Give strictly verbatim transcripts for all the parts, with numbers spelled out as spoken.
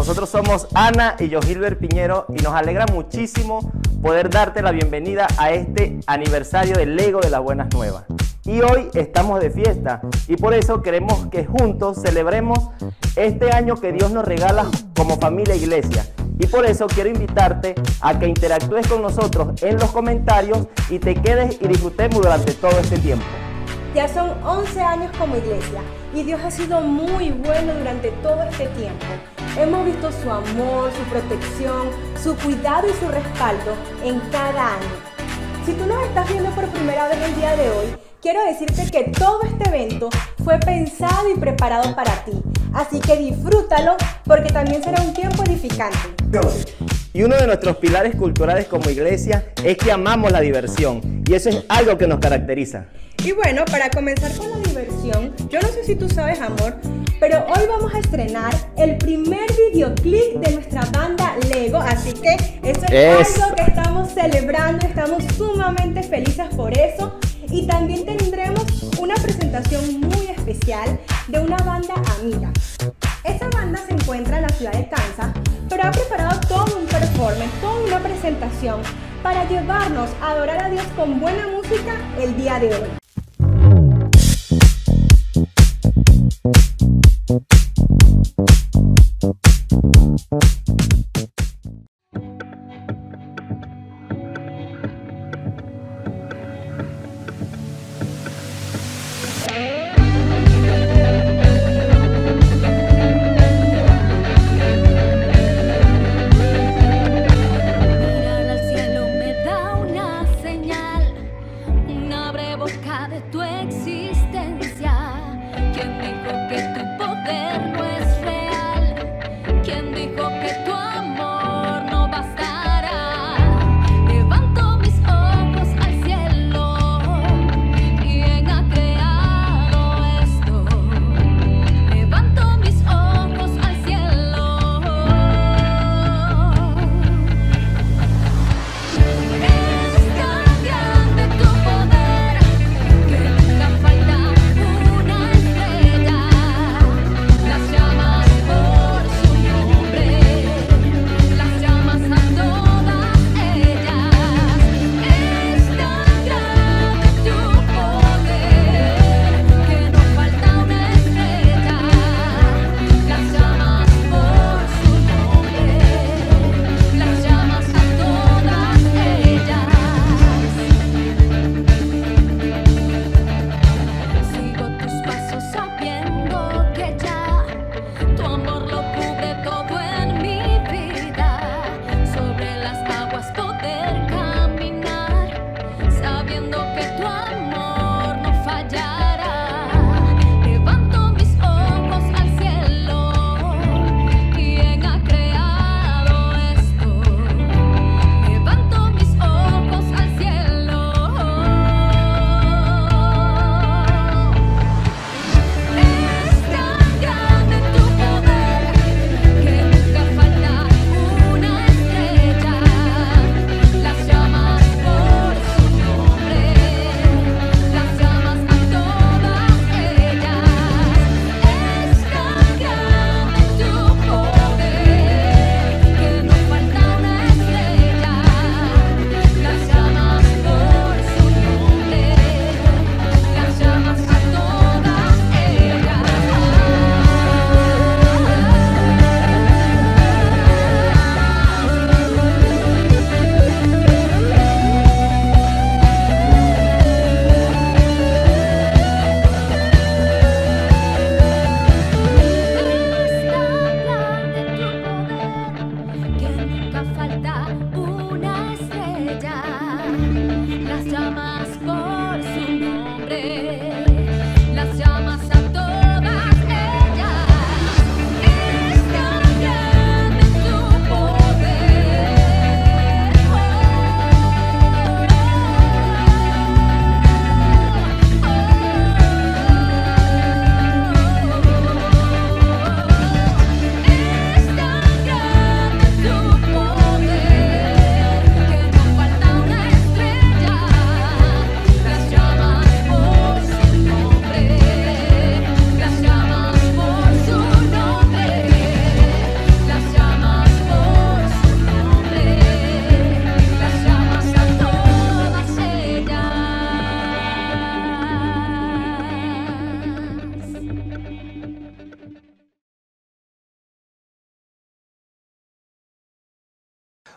Nosotros somos Ana y yo, Gilbert Piñero, y nos alegra muchísimo poder darte la bienvenida a este aniversario del Lego de las Buenas Nuevas. Y hoy estamos de fiesta y por eso queremos que juntos celebremos este año que Dios nos regala como familia e iglesia. Y por eso quiero invitarte a que interactúes con nosotros en los comentarios y te quedes y disfrutemos durante todo este tiempo. Ya son once años como iglesia y Dios ha sido muy bueno durante todo este tiempo. Hemos visto su amor, su protección, su cuidado y su respaldo en cada año. Si tú nos estás viendo por primera vez el día de hoy, quiero decirte que todo este evento fue pensado y preparado para ti. Así que disfrútalo porque también será un tiempo edificante. Y uno de nuestros pilares culturales como iglesia es que amamos la diversión y eso es algo que nos caracteriza. Y bueno, para comenzar con la diversión, yo no sé si tú sabes, amor, pero hoy vamos a estrenar el primer videoclip de nuestra banda Lego, así que eso es, es algo que estamos celebrando, estamos sumamente felices por eso. Y también tendremos una presentación muy especial de una banda amiga. Esa banda se encuentra en la ciudad de Kansas, pero ha preparado todo un performance, toda una presentación para llevarnos a adorar a Dios con buena música el día de hoy.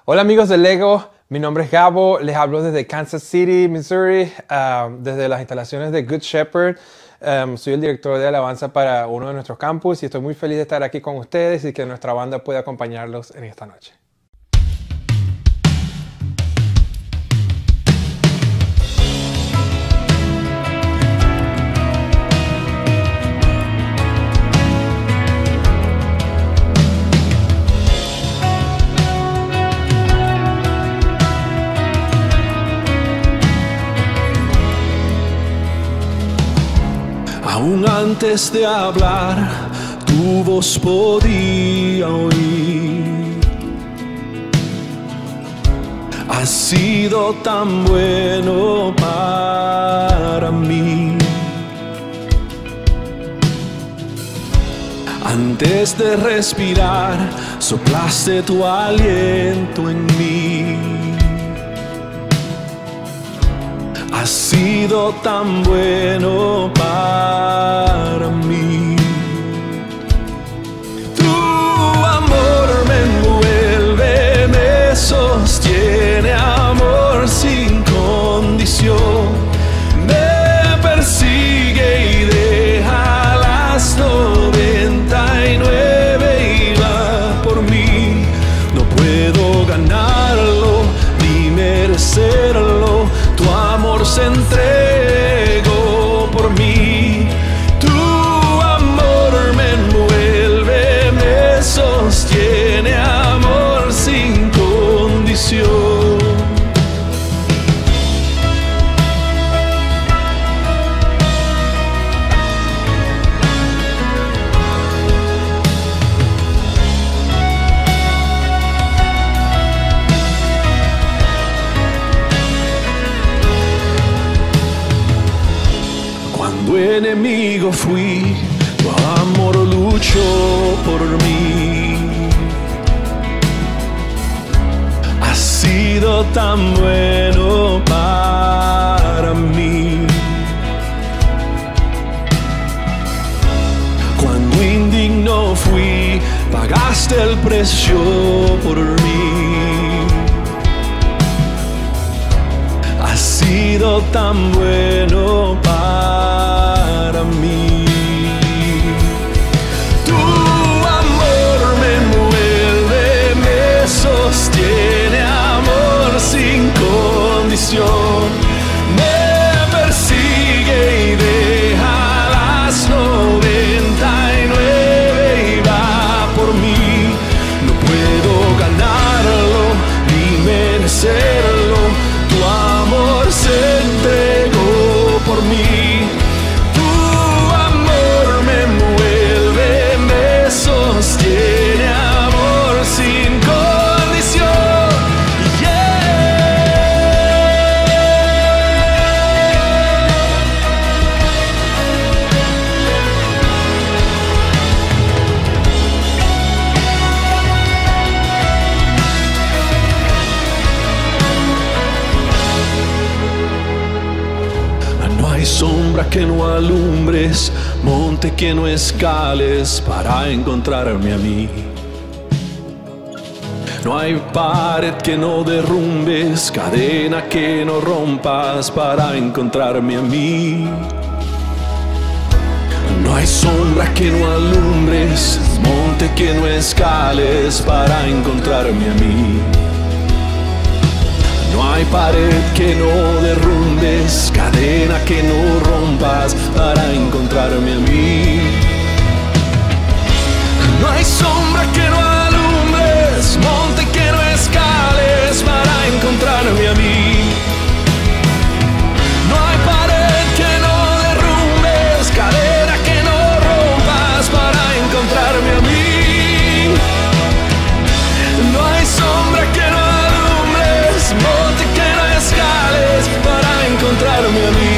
Hola amigos de Lego, mi nombre es Gabo, les hablo desde Kansas City, Missouri, uh, desde las instalaciones de Good Shepherd. Um, soy el director de alabanza para uno de nuestros campus y estoy muy feliz de estar aquí con ustedes y que nuestra banda pueda acompañarlos en esta noche. Aún antes de hablar, tu voz podía oír. Has sido tan bueno para mí. Antes de respirar, soplaste tu aliento en mí. Has sido tan bueno para mí. Tu amor me envuelve, me sostiene, amor sin condición. Me persigue y deja las noventa y nueve y va por mí. No puedo ganarlo ni merecerlo. Tu amor se entregó por mí. Tu amor me envuelve, me sostiene, amor sin condición. Cuando enemigo fui, tu amor luchó por mí. Has sido tan bueno para mí. Cuando indigno fui, pagaste el precio por mí. Has sido tan bueno para mí. Tu amor me envuelve, me sostiene, amor sin condición. Me persigue y deja las noventa y nueve y va por mí. No puedo ganarlo ni merecerlo. Tu amor se entregó por mí. Tu amor me envuelve, me sostiene, amor sin condición. Yeah. No hay sombra que no alumbres, monte que no escales para encontrarme a mí. No hay pared que no derrumbes, cadena que no rompas para encontrarme a mí. No hay sombra que no alumbres, monte que no escales para encontrarme a mí. No hay pared que no derrumbes, cadena que no rompas para encontrarme a mí. No hay sombra que no alumbres, monte que no escales para encontrarme a mí. No hay pared que no derrumbes, cadena que no rompas para encontrarme a mí. No hay sombra que no alumbres, monte que no escales para encontrarme a mí.